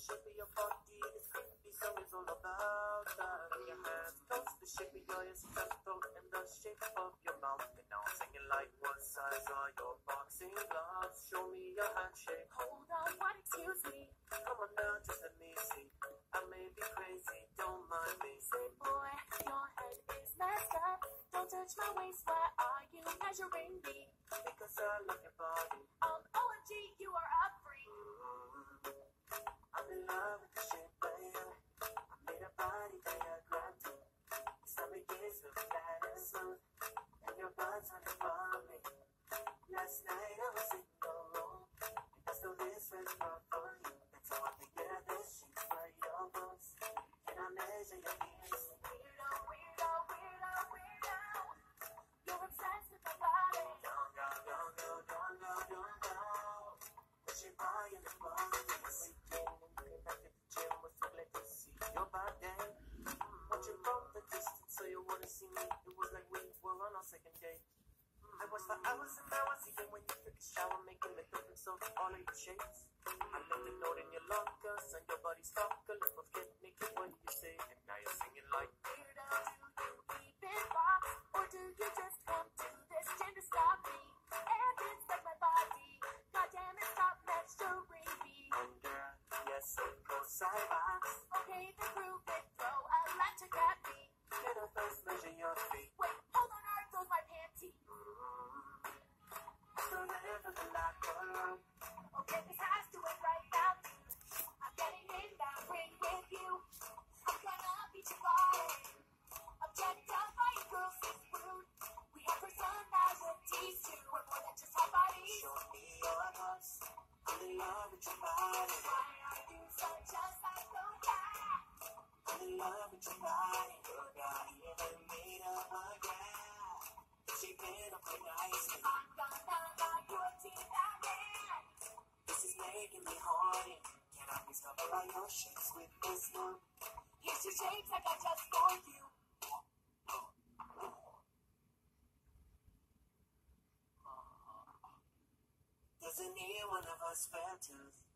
shape of your body, this creepy song is all about. Your hands close, the shape of your temple and the shape of your mouth. And now I'm singing like, what size are your boxing gloves? Show me your handshake. Hold on, what? Excuse me. Come on now, just let me see. I may be crazy, don't mind me. Say, boy, your head is messed up. Don't touch my waist. Why are you measuring me? Because I love your body. OMG, you are a freak. I'm in love with the shape, baby. I made a body diagram too. Your stomach is so fat and smooth, and your butt's on for me. Last night I was in your room, and I stole this red spot for you. That's how I figured this shit for your bones. Can I measure your ears? Weirdo, weirdo, weirdo, weirdo. You're obsessed with my body. Don't go. Put your body in the bone. When we came back at the gym, was too late to see your body. Watching from the distance, so you wanna see me. It was like we were on our second date. I watched for hours and hours, even when you took a shower, making the difference of all of your shades. I left a note in your lockers, and your body sparkle. Let's both get naked when you say, and now you're singing like, Weirdo, do you keep it locked? Or do you just come to this gym to stop me? And inspect my body. God damn it, stop measuring me. and girl, yes, it goes sideways. Okay, then prove it. Throw a electric at me. Let us first measure your feet. Wait, hold on, are those my panties? So never the lock around. Okay, this has to end right now, dude. I'm getting in that ring with you. I'm gonna beat your body. Objectifying girls is rude. We have personalities too. We're more than just our bodies. Show me your hugs. I'm in love with your body. Why are you such a psychopath? I'm in love with your body. Your body even made of a gas. Shaping up so nicely. I'm gonna lock your teeth again. This is making me horny. Can I please cover all your shakes with this one? Here's your shapes I got just for you. Doesn't need one of us spare tooth.